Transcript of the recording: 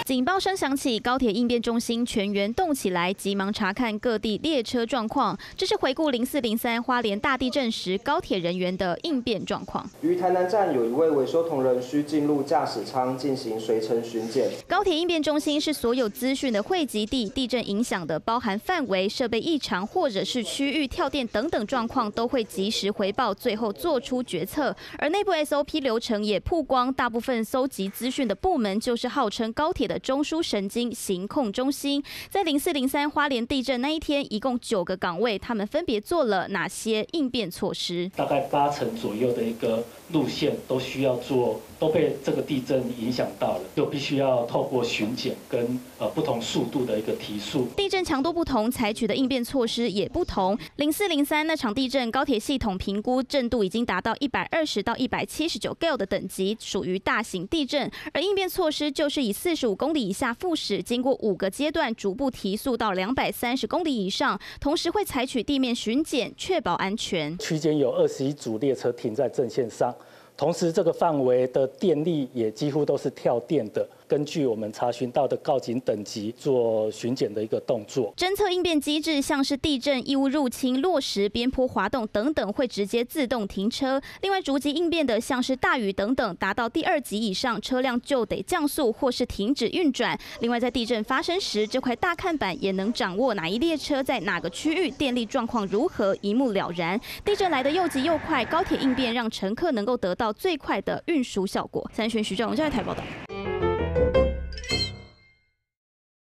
警报声响起，高铁应变中心全员动起来，急忙查看各地列车状况。这是回顾0403花莲大地震时高铁人员的应变状况。 于台南站有一位维修同仁需进入驾驶舱进行随乘巡检。 高铁应变中心是所有资讯的汇集地，地震影响的包含范围、设备异常或者是区域跳电等等状况，都会及时回报，最后做出决策。而内部 SOP 流程也曝光，大部分搜集资讯的部门就是号称高铁的中枢神经行控中心。在0403花莲地震那一天，一共9个岗位，他们分别做了哪些应变措施？ 大概8成左右的一个路线都需要做，都被这个地震影响到了，就必须要透过巡检跟不同速度的一个提速。 地震强度不同，采取的应变措施也不同。0403那场地震，高铁系统评估震度已经达到120到179 Gale 的等级，属于大型地震。而应变措施就是以45公里以下复始，经过5个阶段逐步提速到230公里以上，同时会采取地面巡检，确保安全。 区间有21组列车停在阵线上，同时这个范围的电力也几乎都是跳电的。根据我们查询到的告警等级做巡检的一个动作， 侦测应变机制像是地震、异物入侵、落石、边坡滑动等等，会直接自动停车。另外，逐级应变的像是大雨等等，达到第2级以上，车辆就得降速或是停止运转。另外，在地震发生时，这块大看板也能掌握哪一列车在哪个区域，电力状况如何，一目了然。地震来得又急又快，高铁应变让乘客能够得到最快的运输效果。3选徐兆荣在台报道。